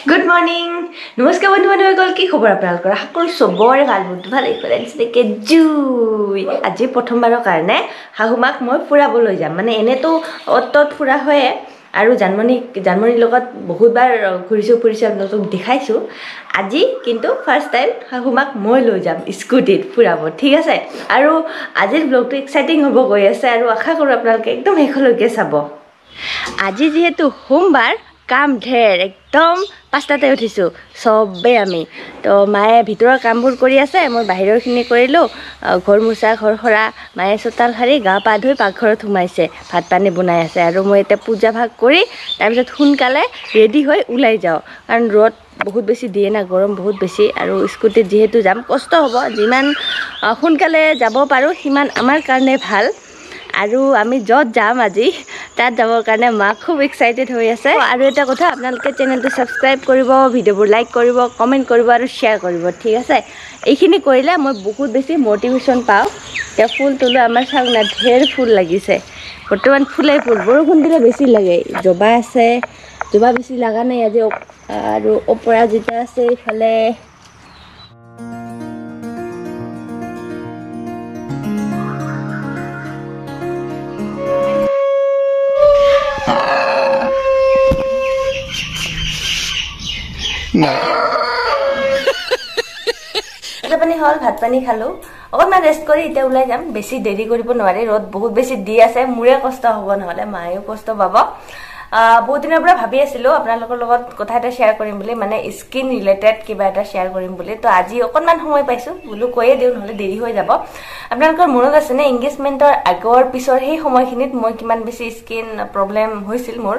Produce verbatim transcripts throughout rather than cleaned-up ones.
Good morning. Namaskar bondhu bandhukol ki khobor apnalokor hakol sobore gal bondhu bhale kore deke jui aji prothom barar karone hahumak moi pura boloi jam mane ene to ottot pura hoye aru janmani janmani logot bahut bar ঘুৰিছো ফুৰিছো আপোনাক দেখাইছো আজি কিন্তু first time হাহুমাক মই লৈ যাম স্কুটিত ফুৰাব ঠিক আছে আৰু আজিৰ ব্লগটো এক্সাইটিং হ'ব গৈ আছে আৰু আশা কৰো আপোনালোকে একদম হেখলৈকে চাব আজি যেহেতু সোমবাৰ কাম ঢেৰ একদম পাঁচটাতে উঠিছো সবে আমি তো মায়ে ভিতৰৰ কামবোৰ কৰি আছে মই বাহিৰৰ খিনি কৰিলো ঘৰ মুছা ঘৰ খৰা মায়ে চোতাল সাৰি গা পা ধুই পাকঘৰত সোমাইছে ভাত পানী বনাই আছে আৰু মই এটা পূজা ভাগ কৰি তাৰ পিছত সোনকালে ৰেডি হৈ উলাই যাও কাৰণ ৰদ বহুত বেছি দিয়ে না গৰম বহুত বেছি আৰু স্কুটিত যেহেতু যাম কষ্ট হ'ব যিমান সোনকালে যাব পাৰো সিমান আমাৰ কাৰণে ভাল আৰু আমি যত যাম আজি তাত যাবৰ কাৰণে মা খুব এক্সাইটেড হৈ আছে আৰু এটা কথা আপোনালোকে চেনেলটো সাবস্ক্ৰাইব কৰিব ভিডিঅ'বোৰ লাইক কৰিব কমেন্ট কৰিব আৰু শেয়াৰ কৰিব ঠিক আছে এইখিনি কৰিলে মই বহুত বেছি মোটিভেশন পাওঁ তে ফুল তুলো আমাৰ সামনে ঢেৰ ফুল লাগিছে বৰ্তমান ফুলে ফুল বৰষুণ দিলে বেছি লাগে জবা আছে জবা বেছি লাগা নাই আজি আৰু অপৰাজিতা আছে ইফালে পানী হল ভাত পানী খালো অকমান ৰেষ্ট কৰি ইতে উলাই যাম বেছি দেৰি কৰিব নোৱাৰে ৰদ বহুত বেছি দি আছে মুৰে কষ্ট হ'ব নহলে মায়েও কষ্ট পাব বহুত দিনৰ পৰা ভাবি আছিলো আপোনালোকৰ লগত কথা এটা শেয়াৰ কৰিম বুলি মানে স্কিন ৰিলেটেড কিবা এটা শেয়াৰ কৰিম বুলি তো আজি অকমান সময় পাইছো বুলু কৈয়ে দিও নহলে দেৰি হৈ যাব আপোনালোকৰ মনত আছে নে এংগেজমেন্টৰ আগৰ পিছৰ সেই সময়খিনিত মই কিমান বেছি স্কিন প্ৰবলেম হৈছিল মোৰ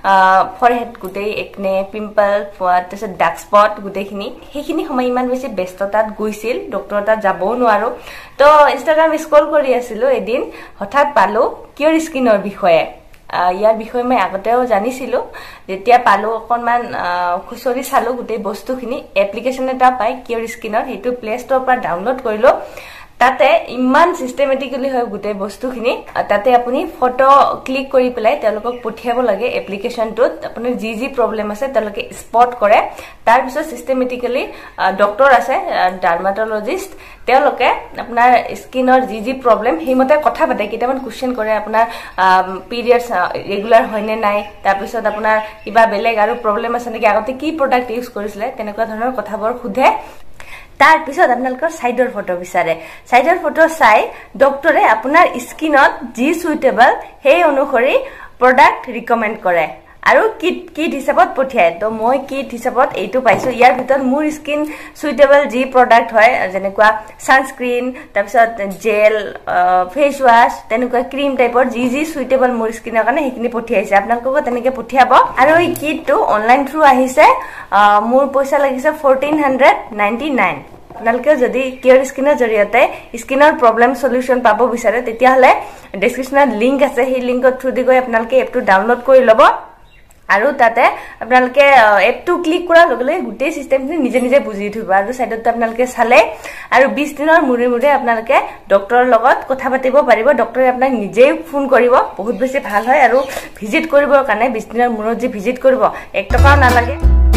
ফৰহেড গুটেই একনে পিম্পল তাৰপিছত ডাৰ্ক স্পট গুটেইখিনি সেইখিনি সময় ইমান বেছি ব্যস্ততাত গৈছিল ডক্টৰ তাত যাবও নোৱাৰো তো ইনষ্টাগ্ৰাম স্ক্ৰল কৰি আছিলো এদিন হঠাৎ পালো কিউৰ স্কিনৰ বিষয়ে ইয়াৰ বিষয়ে মই আগতেও জানিছিলো যেতিয়া পালো অকনমান খুচৰি চালো গুটেই বস্তুখিনি এপ্লিকেশন এটা পাই কিউৰ স্কিনৰ হেতু প্লে ষ্টৰৰ পৰা ডাউনলোড কৰিলো তাতে ইমান সিস্টেমেটিক্যালি হয় গুটেই বস্তুখিনি তাতে আপুনি ফটো ক্লিক কৰি পেলাই তেওঁলোকক পঠিয়াব লাগে এপ্লিকেশনটোত আপোনাৰ জি জি প্ৰবলেম আছে তেওঁলোকে স্পট কৰে তাৰ পিছত সিস্টেমেটিক্যালি ডক্টৰ আছে ডাৰ্মাটোলজিষ্ট তেওঁলোকে আপোনাৰ স্কিনৰ জি জি প্ৰবলেম হেমতে কথা পাতে কিটামান কোৱেশ্চন কৰে আপোনাৰ পিৰিয়ডছ ৰেগুলাৰ হয়নে নাই তাৰ পিছত আপোনাৰ কিবা বেলেগ আৰু প্ৰবলেম আছে নেকি আগতে কি প্ৰডাক্ট ইউজ কৰিছিলে তেনেকুৱা ধৰণৰ কথাবোৰ খুধে তাৰ পিছত আপোনালোকৰ সাইডৰ ফটো বিচাৰে সাইডৰ ফটো চাই ডক্টৰে আপোনাৰ স্কিনত যি সুইটেবল সেই অনুসৰি প্ৰডাক্ট ৰিকমেন্ড কৰে আৰু কিট কিট হিচাপত পঠিয়ায় তো মই কিট হিচাপত এইটো পাইছো ইয়াৰ ভিতৰত মোৰ স্কিন সুইটেবল যি প্ৰডাক্ট হয় যেনেকুৱা সানস্ক্ৰিন তাৰপিছত জেল ফেস ওয়াশ তেনেকুৱা ক্ৰীম টাইপৰ যি যি সুইটেবল মোৰ স্কিনৰ কাৰণে হেখিনি পঠিয়াইছে আপোনালোকক তেনেকে পঠিয়াব আৰু এই কিটটো অনলাইন থ্ৰু আহিছে মোৰ পইচা লাগিছে fourteen ninety-nine আপোনালোকে যদি কিউৰ স্কিনৰ জৰিয়তে স্কিনৰ প্ৰবলেম সলিউশন পাব বিচাৰে তেতিয়া হলে ডেসক্ৰিপচনত লিংক আছে সেই লিংকৰ থ্ৰু দি গৈ আপোনালোকে এপটো ডাউনলোড কৰি ল'ব আৰু তাতে আপোনালোকে এপটো ক্লিক কৰাৰ লগে লগে গুটেই সিস্টেমটো নিজে নিজে বুজি থব আৰু সাইডত আপোনালোকে চালে আৰু twenty দিনৰ মুৰে মুৰে আপোনালোকে ডক্টৰৰ লগত কথা পাতিব পাৰিব ডক্টৰে আপোনাক নিজে ফোন কৰিব বহুত বেছি ভাল হয় আৰু ভিজিট কৰিবৰ কাৰণে twenty দিনৰ মুৰত যে ভিজিট কৰিব এক টকাও নালাগে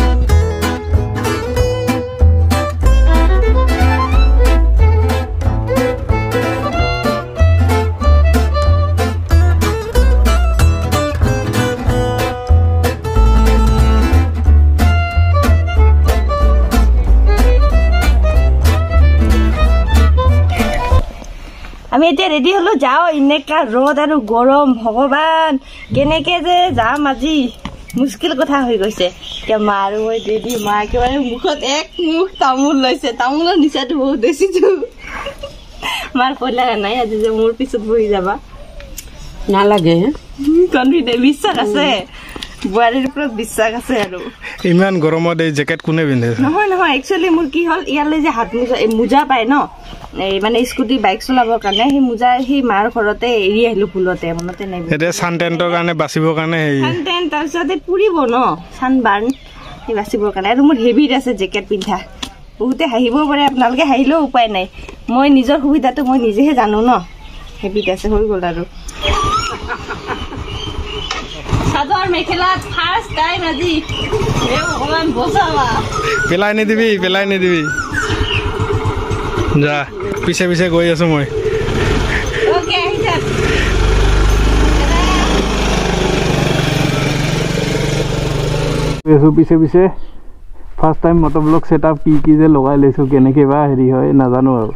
আমি এতিয়া ৰেডি হলো যাও ইনেকা ৰদ আৰু গৰম ভগৱান কেনেকে যে যাম আজি মুশকিল কথা হৈ গৈছে কে মাৰো হৈ ৰেডি মা একেবাৰে মুখত এক মুখ তামুল লৈছে তামুলৰ নিচাটো বহুত বেছিটো মাৰ পলা নাই আজি যে মোৰ পিছত বহি যাবা নালাগে কনফিডেন্স বিশ্বাস আছে বুৱাৰীৰ ওপৰত বিশ্বাস আছে আৰু ইমান গৰমত এই জেকেট কোনে পিন্ধে নহয় নহয় একচুয়ালি মোৰ কি হল ইয়ালে যে হাত মুজা মুজা পায় ন এই মানে স্কুটি বাইক চলাবৰ কাৰণে হি মুজা হি মাৰ ঘৰতে এৰি আহিলো ফুলতে মনতে নাই এটা সানটেন্টৰ কাৰণে বাচিবৰ কাৰণে হেই সানটেন্ট তাৰছতে পুৰিব ন সানবাৰ্ন হি বাচিবৰ কাৰণে আৰু মোৰ হেভিত আছে জেকেট পিন্ধা বহুতে হাহিব পাৰে আপোনালোকে হাহিলেও উপায় নাই মই নিজৰ সুবিধাটো মই নিজেহে জানো ন হেভিত আছে হৈ গল আৰু চাদৰ মেখেলাত ফাৰ্ষ্ট টাইম আজি এ ভগৱান বচাবা পেলাই নিদিবি পেলাই নিদিবি যা পিছে পিছে গৈ আছো মই ওকে আহিছা এসো পিছে পিছে ফার্স্ট টাইম মটো ব্লগ সেটআপ কি কি যে লগাই লৈছো কেনেকে বা হেৰি হয় নাজানো আৰু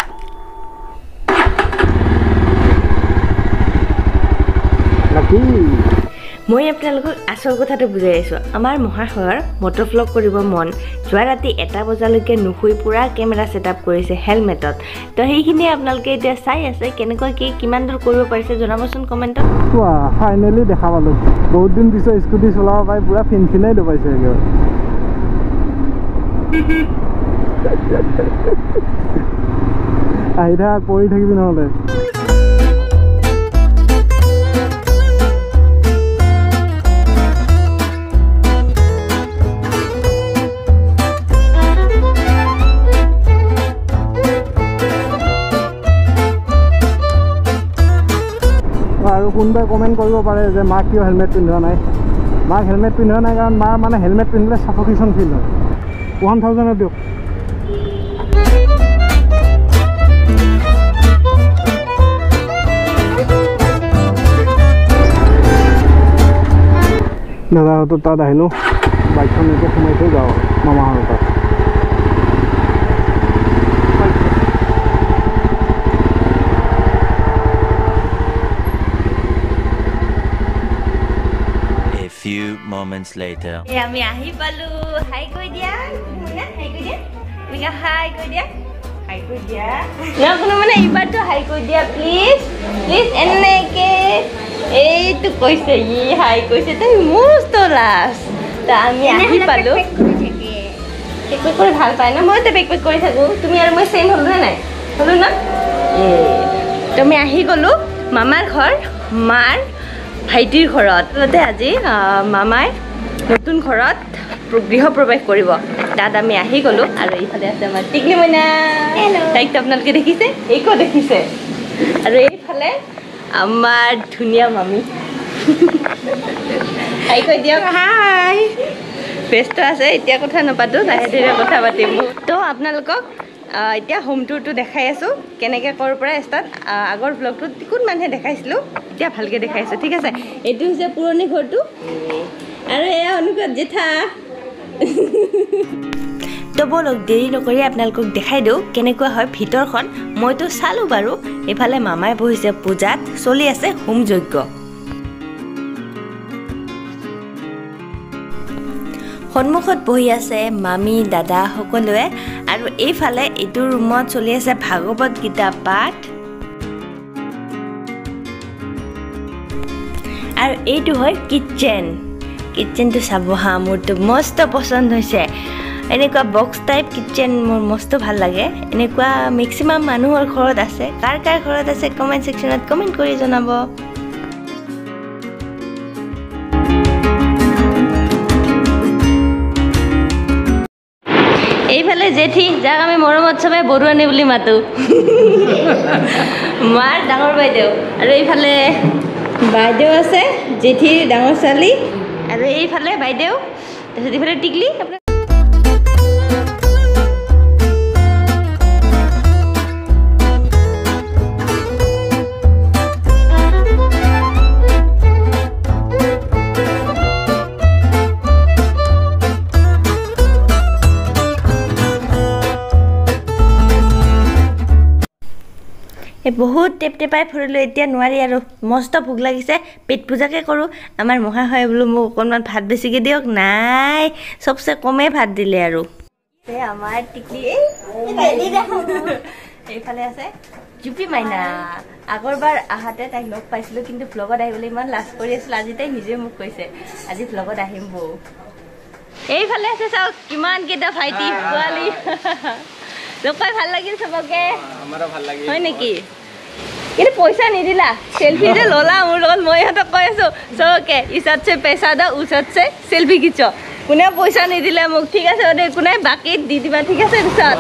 লাকি মই আপোনালোকক আচল কথাটো বুজাই আছো আমাৰ মহাশয়ৰ মটো ব্লগ কৰিব মন যোৱা ৰাতি এটা বজালৈকে নুশুই পুৰা কেমেৰা সেটআপ কৰিছে হেলমেটত তো সেইখিনি আপোনালোকে এতিয়া চাই আছে কেনেকৈ কি কিমান দূৰ কৰিব পাৰিছে জনাবচোন কমেন্টত ওয়া ফাইনালি দেখা পালো বহুত দিন পিছত স্কুটি চলাব পাই পুৰা ফিনফিনাই দবাইছে একেবাৰে আহি থাক পৰি থাকিবি নহলে আৰু কোনবাই কমেন্ট কৰিব পাৰে যে মা কিয় হেলমেট পিন্ধা নাই মাক হেলমেট পিন্ধা নাই কাৰণ মাৰ মানে হেলমেট পিন্ধিলে সাফোকেশন ফিল হয় ওৱান থাউজেণ্ডৰ দিয়ক দাদাহঁতৰ তাত আহিলোঁ বাইকখন এতিয়া সোমাই থৈ যাওঁ মামাহঁতৰ তাত Few moments later. Hey, আমি আহি পালো হাই কই দিয়া না হাই কই দিয়া মিগা হাই কই দিয়া হাই কই দিয়া না কোনো মানে ইবাৰটো হাই কই দিয়া প্লিজ প্লিজ এনেকে এই তো কইছে ই হাই কইছে তাই মস্ত লাস তা আমি আহি পালো পেক পেক কৰি ভাল পায় না মই তে পেক পেক কৰি থাকো তুমি আৰু মই সেম হলো নাই হলো না এ তুমি আহি গলো মামাৰ ঘৰ মাৰ ভাইটিৰ ঘৰত তাতে আজি মামাই নতুন ঘৰত গৃহ প্ৰৱেশ কৰিব তাত আমি আহি গলো আৰু এইফালে আছে আমাৰ টিকলি মইনা তাইক আপোনালোকে দেখিছে এইকো দেখিছে আৰু এইফালে আমাৰ ধুনীয়া মামি হাই কৈ দিয়ক হাই ব্যস্ত আছে এতিয়া কথা নাপাতো লাহে ধীৰে কথা পাতিম তো আপোনালোকক এতিয়া হোম টুৰটো দেখাই আছো কেনেকৈ কৰ পৰা ষ্টাৰ্ট আগৰ ব্লগটোত কোন মানুহে দেখাইছিলোঁ এতিয়া ভালকৈ দেখাইছোঁ ঠিক আছে এইটো হৈছে পুৰণি ঘৰটো আৰু এয়া অনুকত জেঠা তো বলক দেৰি নকৰি আপোনালোকক দেখাই দিওঁ কেনেকুৱা হয় ভিতৰখন মইতো চালোঁ বাৰু এইফালে মামাই বহিছে পূজাত চলি আছে হোম যজ্ঞ সন্মুখত বহি আছে মামী দাদা সকলোৱে আৰু এইফালে এইটো ৰুমত চলি আছে ভাগৱত গীতা পাঠ আৰু এইটো হয় কিচেন কিচেনটো চাব হা মোৰতো মস্ত পচন্দ হৈছে এনেকুৱা বক্স টাইপ কিচেন মোৰ মস্ত ভাল লাগে এনেকুৱা মেক্সিমাম মানুহৰ ঘৰত আছে কাৰ কাৰ ঘৰত আছে কমেণ্ট ছেকশ্যনত কমেণ্ট কৰি জনাব এইফালে জেঠি যাক আমি মৰমত চবে বৰুৱানী বুলি মাতো মাৰ ডাঙৰ বাইদেউ আৰু এইফালে বাইদেউ আছে জেঠিৰ ডাঙৰ ছোৱালী আৰু এইফালে বাইদেউ তাৰপিছত এইফালে টিকলি বহুত টেপ টেপাই ফুৰিলোঁ এতিয়া নোৱাৰি আৰু মস্ত ভোক লাগিছে পেট পূজাকে কৰোঁ আমাৰ মহাশয় বোলো মোক অকণমান ভাত বেছিকৈ দিয়ক নাই চবচে কমেই ভাত দিলে আৰু আমাৰ টিকলি এইফালে আছে জুপি মাইনা আগৰবাৰ আহাতে তাইক লগ পাইছিলোঁ কিন্তু ভ্লগত আহিবলৈ ইমান লাজ কৰি আছিলোঁ আজি তাই নিজে মোক কৈছে আজি ভ্লগত আহিম বৌ এইফালে আছে চাওক কিমান কেইটা ভাইটি পোৱালি লগ পাই ভাল লাগিল চবকে আমাৰো ভাল লাগিল হয় নেকি কিন্তু পইচা নিদিলা সেলফি যে ললা মোৰ লগত মই ইহঁতক কৈ আছো চবকে ইচাত চে পইচা দাও উচাত চে সেলফি খিচ কোনে পইচা নিদিলে মোক ঠিক আছে দে কোনে বাকি দি দিবা ঠিক আছে পিছত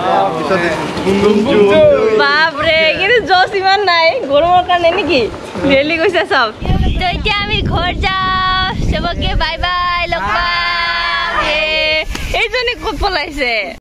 বাপৰে কিন্তু জছ ইমান নাই গৰমৰ কাৰণে নেকি ৰেলি গৈছে চব তো এতিয়া আমি ঘৰ যাওঁ চবকে বাই বাই লগ পাম এইজনী ক'ত পলাইছে